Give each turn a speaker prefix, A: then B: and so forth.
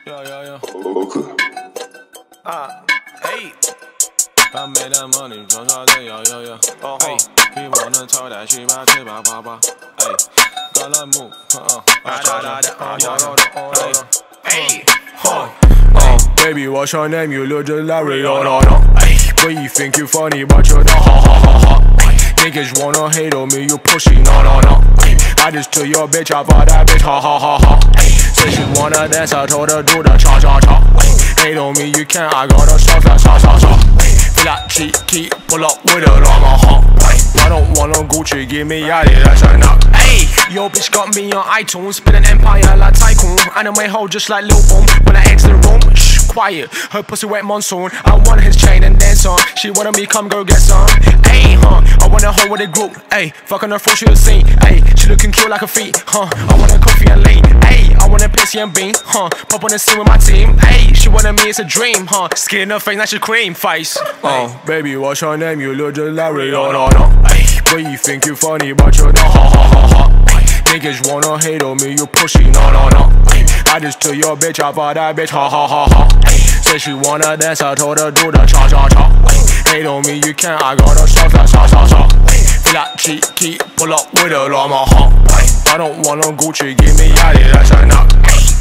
A: Yeah.
B: Okay.
A: Hey. I made that money, just all day, yeah. Hey, he wanna talk that shit about it, ba. Hey, gotta move,
C: Baby, what's your name? You look just like Rihanna. But you think you funny, but you're not. Niggas wanna hate on me, you pussy, no. I just took your bitch, I bought that bitch, Said she wanna dance, I told her do the cha. Hate on me, you can't, I got a sauce like cha. Feel like cheeky, pull up with a llama, I don't want no Gucci, give me Yachty, that's enough. Ayy, yo bitch got me on iTunes, been an empire like Tycoon. Anime hoe just like Lil Boom, when I exit the room, shh, quiet, her pussy wet monsoon. I want his chain and dance on, she wanted me come go get some. Ayy, I want a hoe with a group, ayy, fucking her full she was seen, ayy, she looking cute like a feet, I want a coffee and lean, ayy, I want a pissy and bean, pop on the scene with my team, ayy, she wanted me, it's a dream, skin in her face, now she cream face. Baby, what's your name? You look just like Rihanna. But you think you funny, but you're not. Niggas wanna hate on me, you pussy, no. I just took your bitch, I bought that bitch, Said she wanna dance, I told her do the cha. Hate on me, you can't, I got a sauce like cha. Feel like cheeky, pull up with a llama, I don't want no Gucci, give me Yachty, that's enough.